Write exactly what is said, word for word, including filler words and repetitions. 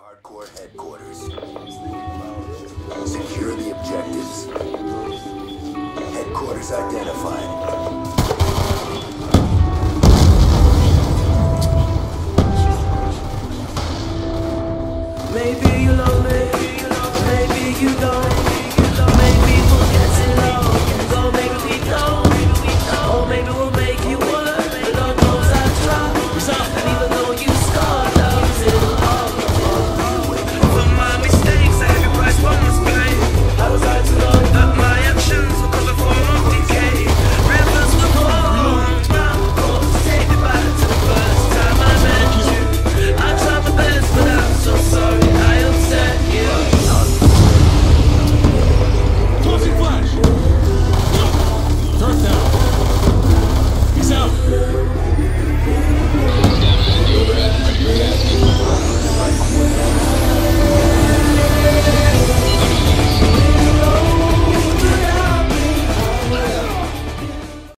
Hardcore headquarters. Secure the objectives. Headquarters identified. Maybe you love me, maybe you don't.